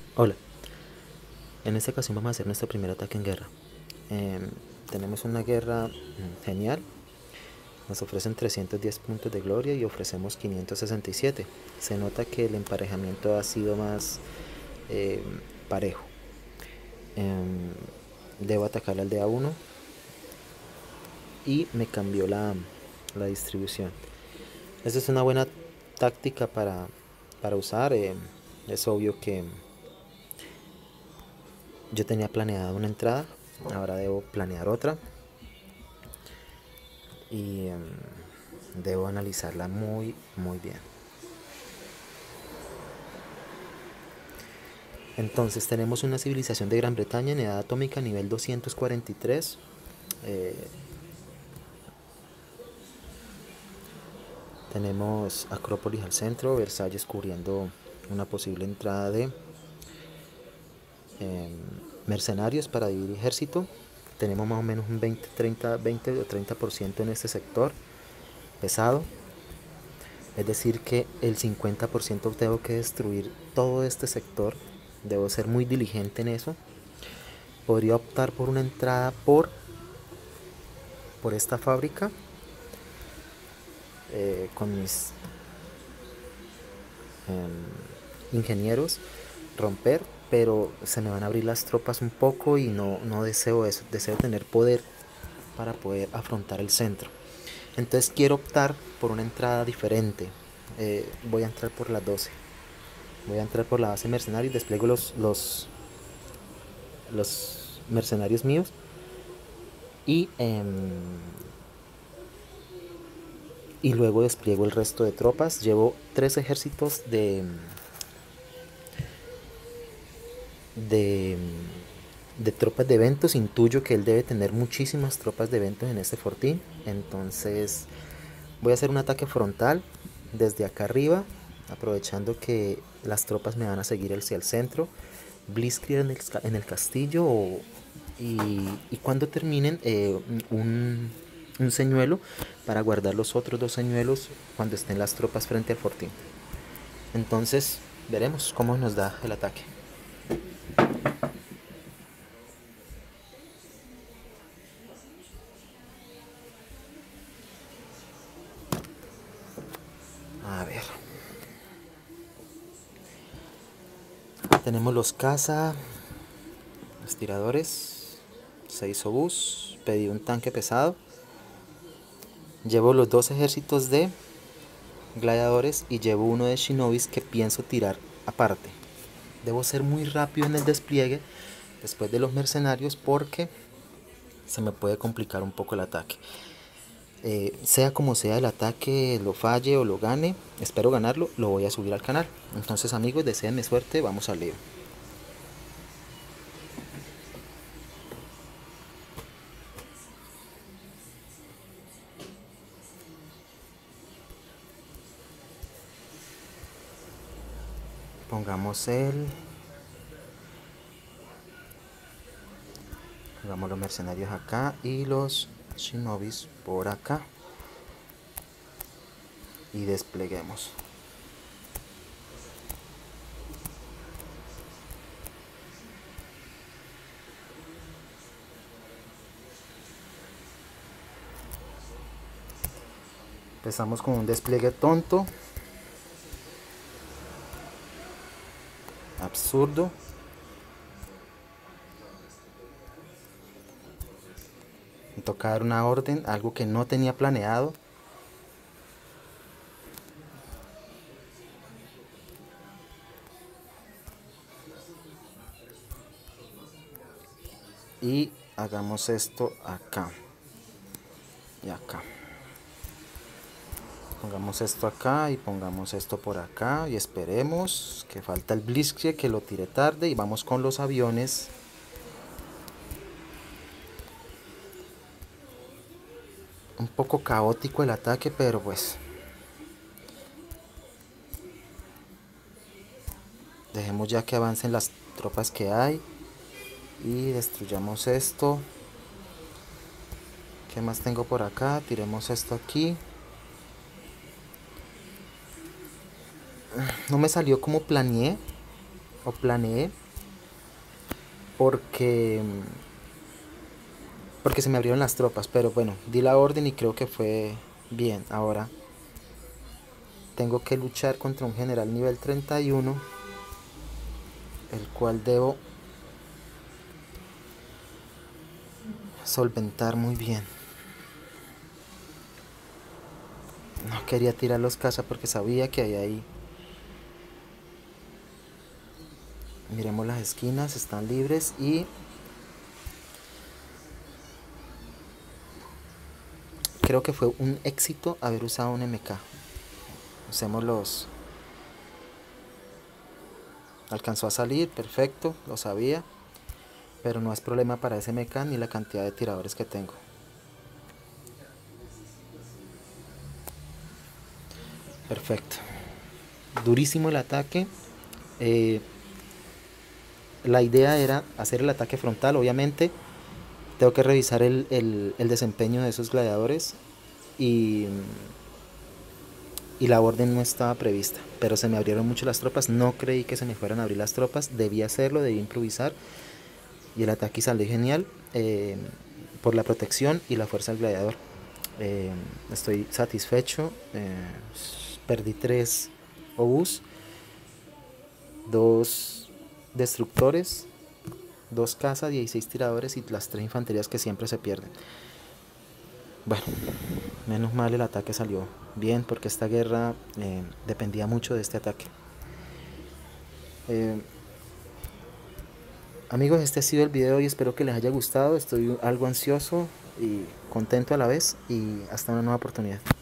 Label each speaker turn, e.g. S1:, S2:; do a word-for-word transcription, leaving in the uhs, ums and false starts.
S1: Hola, en esta ocasión vamos a hacer nuestro primer ataque en guerra. Em, tenemos una guerra mm, genial. Nos ofrecen trescientos diez puntos de gloria y ofrecemos quinientos sesenta y siete. Se nota que el emparejamiento ha sido más em, parejo. Em, debo atacar al de a uno y me cambió la, la distribución. Esta es una buena táctica para, para usar. Em, es obvio que yo tenía planeada una entrada, ahora debo planear otra y um, debo analizarla muy muy bien. Entonces tenemos una civilización de Gran Bretaña en edad atómica nivel doscientos cuarenta y tres. eh, tenemos Acrópolis al centro, Versalles cubriendo una posible entrada de eh, mercenarios para dividir ejército. Tenemos más o menos un veinte, treinta, veinte o treinta por ciento en este sector pesado. Es decir que el cincuenta por ciento tengo que destruir todo este sector. Debo ser muy diligente en eso. Podría optar por una entrada por, por esta fábrica eh, con mis eh, ingenieros, romper, pero se me van a abrir las tropas un poco y no, no deseo eso. Deseo tener poder para poder afrontar el centro. Entonces quiero optar por una entrada diferente. Eh, voy a entrar por las doce. Voy a entrar por la base mercenaria y despliego los, los, los mercenarios míos. Y, eh, y luego despliego el resto de tropas. Llevo tres ejércitos de, de, de tropas de eventos. Intuyo que él debe tener muchísimas tropas de eventos en este fortín. Entonces voy a hacer un ataque frontal desde acá arriba, aprovechando que las tropas me van a seguir hacia el centro. Blitzkrieg en el, en el castillo o, y, y cuando terminen eh, un, un señuelo para guardar los otros dos señuelos cuando estén las tropas frente al fortín. Entonces veremos cómo nos da el ataque. A ver, tenemos los caza, los tiradores, seis obús, pedí un tanque pesado. Llevo los dos ejércitos de gladiadores y llevo uno de shinobis que pienso tirar aparte. Debo ser muy rápido en el despliegue después de los mercenarios porque se me puede complicar un poco el ataque. Eh, sea como sea el ataque, lo falle o lo gane, espero ganarlo, lo voy a subir al canal. Entonces amigos, deseenme suerte, vamos al lío. Pongamos el... Pongamos los mercenarios acá y los shinobis por acá. Y despleguemos. Empezamos con un despliegue tonto, absurdo. Me toca dar una orden, algo que no tenía planeado. Y hagamos esto acá y acá. Pongamos esto acá y pongamos esto por acá y esperemos que falta el Blitzkrieg, que lo tire tarde, y vamos con los aviones. Un poco caótico el ataque, pero pues dejemos ya que avancen las tropas que hay y destruyamos esto. ¿Qué más tengo por acá? Tiremos esto aquí. No me salió como planeé o planeé. porque porque se me abrieron las tropas, pero bueno, di la orden y creo que fue bien. Ahora tengo que luchar contra un general nivel treinta y uno, el cual debo solventar muy bien. No quería tirar los cazas porque sabía que hay ahí. Miremos las esquinas, están libres y creo que fue un éxito haber usado un M K. Usemos los... Alcanzó a salir, perfecto, lo sabía, pero no es problema para ese M K ni la cantidad de tiradores que tengo. Perfecto. Durísimo el ataque. Eh, la idea era hacer el ataque frontal, obviamente. Tengo que revisar el, el, el desempeño de esos gladiadores y, y la orden no estaba prevista, pero se me abrieron mucho las tropas. No creí que se me fueran a abrir las tropas, debía hacerlo, debía improvisar y el ataque salió genial eh, por la protección y la fuerza del gladiador. Eh, estoy satisfecho. Eh, perdí tres obús, dos destructores, dos cazas, dieciséis tiradores y las tres infanterías que siempre se pierden. Bueno, menos mal el ataque salió bien porque esta guerra eh, dependía mucho de este ataque. Eh, amigos, este ha sido el video y espero que les haya gustado. Estoy algo ansioso y contento a la vez y hasta una nueva oportunidad.